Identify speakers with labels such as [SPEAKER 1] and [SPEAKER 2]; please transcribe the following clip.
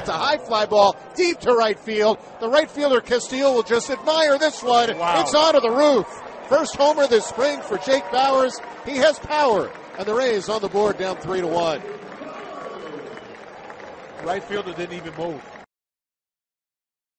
[SPEAKER 1] It's a high fly ball deep to right field. The right fielder Castillo will just admire this one.
[SPEAKER 2] Wow.
[SPEAKER 1] It's onto the roof. First homer this spring for Jake Bauers. He has power, and the Rays on the board down 3-1.
[SPEAKER 2] Right fielder didn't even move.